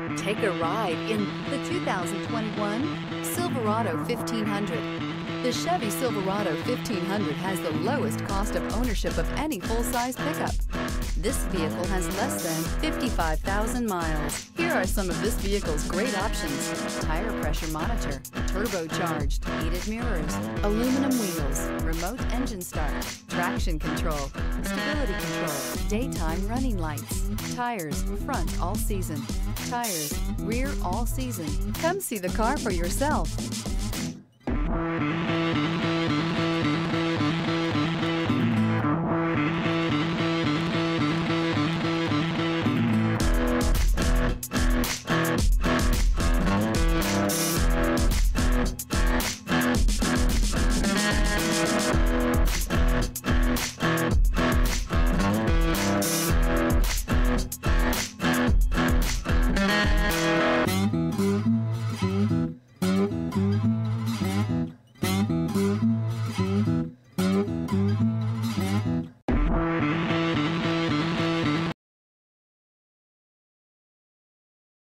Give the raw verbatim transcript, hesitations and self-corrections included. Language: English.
Take a ride in the two thousand twenty-one Silverado fifteen hundred. The Chevy Silverado fifteen hundred has the lowest cost of ownership of any full-size pickup. This vehicle has less than fifty-five thousand miles. Here are some of this vehicle's great options: tire pressure monitor, turbocharged, heated mirrors, aluminum wheels, remote engine start, traction control, stability control, daytime running lights, tires front all season, tires rear all season. Come see the car for yourself. Mm-hmm.